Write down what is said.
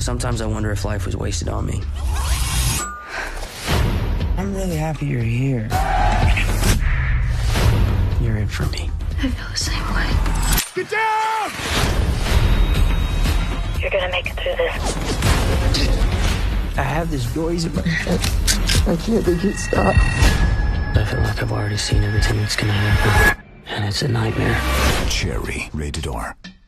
Sometimes I wonder if life was wasted on me. I'm really happy you're here. You're it for me. I feel the same way. Get down! You're gonna make it through this. I have this noise in my head. I can't make it stop. I feel like I've already seen everything that's gonna happen. And it's a nightmare. Cherry, rated R.